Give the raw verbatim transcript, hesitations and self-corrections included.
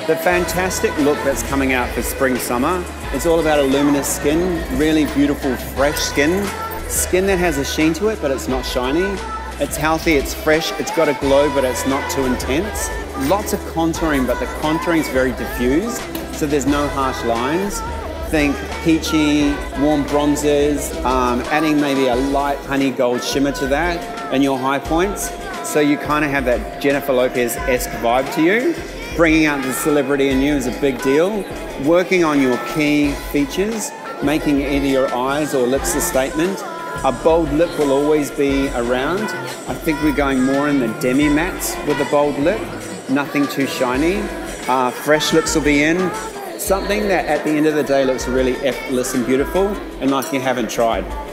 The fantastic look that's coming out for spring, summer, it's all about a luminous skin, really beautiful, fresh skin. Skin that has a sheen to it, but it's not shiny. It's healthy, it's fresh, it's got a glow, but it's not too intense. Lots of contouring, but the contouring is very diffused, so there's no harsh lines. Think peachy, warm bronzers, um, adding maybe a light honey gold shimmer to that and your high points. So you kind of have that Jennifer Lopez-esque vibe to you. Bringing out the celebrity in you is a big deal. Working on your key features, making either your eyes or lips a statement. A bold lip will always be around. I think we're going more in the demi mattes with a bold lip. Nothing too shiny. Uh, fresh lips will be in. Something that at the end of the day looks really effortless and beautiful and like you haven't tried.